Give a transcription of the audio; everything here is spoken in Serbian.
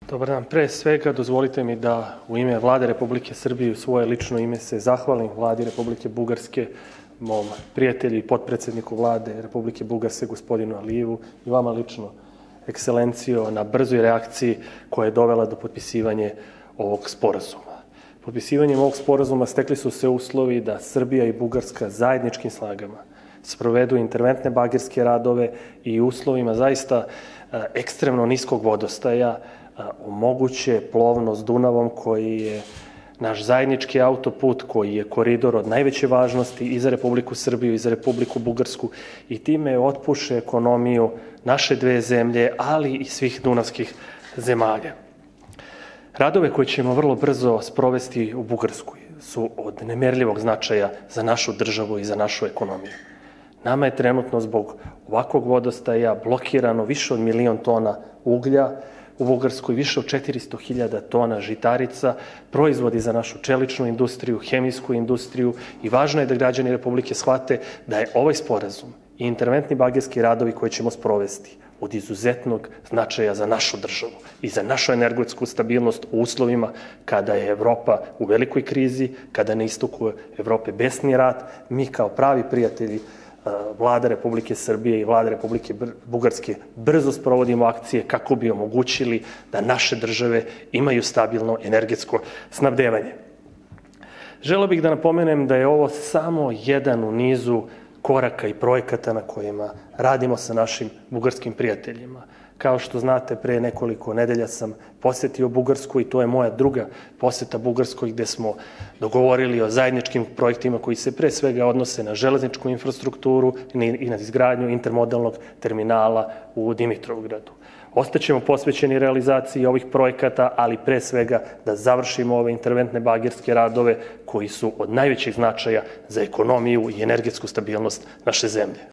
Dobar dan. Pre svega dozvolite mi da u ime Vlade Republike Srbije i u svoje lično ime se zahvalim Vladi Republike Bugarske, mom prijatelju i potpredsedniku Vlade Republike Bugarske, gospodinu Alijevu, i vama lično, ekscelencijo, na brzoj reakciji koja je dovela do potpisivanja ovog sporazuma. Potpisivanjem ovog sporazuma stekli su se uslovi da Srbija i Bugarska zajedničkim snagama sprovedu interventne bagerske radove i uslovima zaista ekstremno niskog vodostaja omoguće plovnost Dunavom, koji je naš zajednički autoput, koji je koridor od najveće važnosti i za Republiku Srbiju i za Republiku Bugarsku, i time otpuše ekonomiju naše dve zemlje, ali i svih dunavskih zemalja. Radove koje ćemo vrlo brzo sprovesti u Bugarskoj su od nemerljivog značaja za našu državu i za našu ekonomiju. Nama je trenutno zbog ovakvog vodostaja blokirano više od 1.000.000 tona uglja, u Bugarskoj više od 400.000 tona žitarica, proizvodi za našu čeličnu industriju, hemijsku industriju, i važno je da građani Republike shvate da je ovaj sporazum i interventni bagerski radovi koje ćemo sprovesti od izuzetnog značaja za našu državu i za našu energetsku stabilnost u uslovima kada je Evropa u velikoj krizi, kada na istoku Evrope besni rat. Mi kao pravi prijatelji Vlada Republike Srbije i Vlada Republike Bugarske brzo sprovodimo akcije kako bi omogućili da naše države imaju stabilno energetsko snabdevanje. Želeo bih da napomenem da je ovo samo jedan u nizu koraka i projekata na kojima radimo sa našim bugarskim prijateljima. Kao što znate, pre nekoliko nedelja sam posetio Bugarsku i to je moja druga poseta Bugarskoj, gde smo dogovorili o zajedničkim projektima koji se pre svega odnose na železničku infrastrukturu i na izgradnju intermodalnog terminala u Dimitrovgradu. Ostaćemo posvećeni realizaciji ovih projekata, ali pre svega da završimo ove interventne bagerske radove koji su od najvećeg značaja za ekonomiju i energetsku stabilnost naše zemlje.